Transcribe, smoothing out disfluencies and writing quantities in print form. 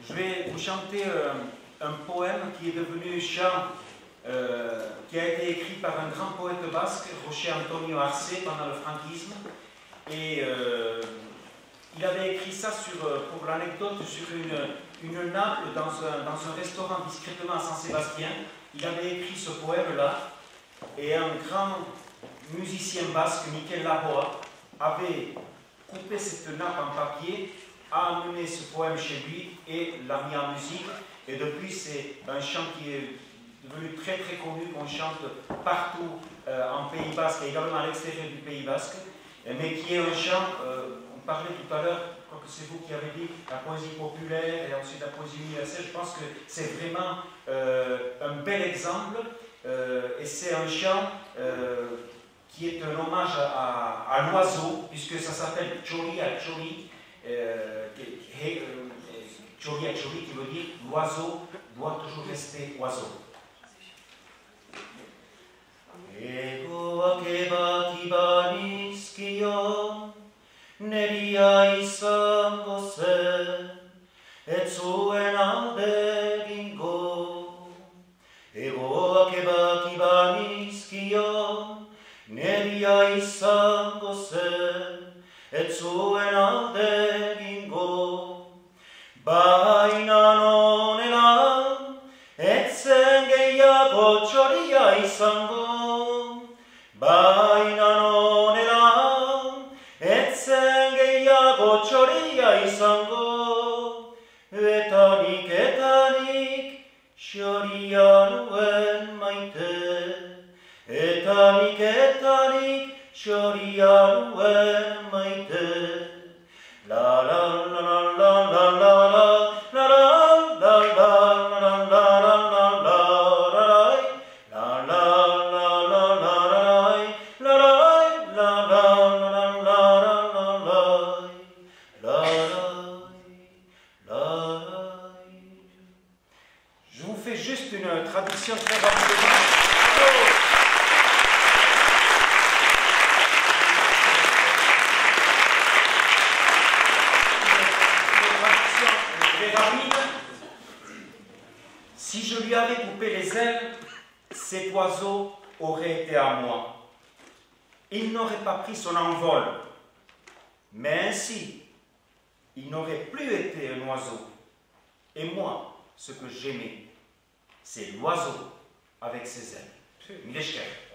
Je vais vous chanter un poème qui est devenu chant, qui a été écrit par un grand poète basque, José Antonio Arce, pendant le franquisme. Et il avait écrit ça, pour l'anecdote, sur une nappe dans un restaurant discrètement à Saint-Sébastien. Il avait écrit ce poème-là, et un grand musicien basque, Miquel Laboa, avait coupé cette nappe en papier, a amené ce poème chez lui et l'a mis en musique. Et depuis, c'est un chant qui est devenu très très connu, qu'on chante partout en Pays Basque et également à l'extérieur du Pays Basque, mais qui est un chant, on parlait tout à l'heure, je crois que c'est vous qui avez dit, la poésie populaire et ensuite la poésie universelle. Je pense que c'est vraiment un bel exemple, et c'est un chant qui est un hommage à l'oiseau, puisque ça s'appelle Chori à Chori, Chori à Chori, qui veut dire l'oiseau doit toujours rester oiseau. Ego akeba kibanizkio, neria izango zen, ez zuen alde egingo. Ego akeba kibanizkio, neria izango zen, ez zuen alde egingo. Baina nonela, ez zen gehiago txoria izango. Baina nonela, ez zen gehiago txoria izango. Etanik txoria nuen maite. Etanik txoria nuen maite. La la la la la la la la la la la la la la Je vous fais juste une traduction très rapidement. Si je lui avais coupé les ailes, cet oiseau aurait été à moi. Il n'aurait pas pris son envol, mais ainsi, il n'aurait plus été un oiseau. Et moi, ce que j'aimais, c'est l'oiseau avec ses ailes. Mileshker.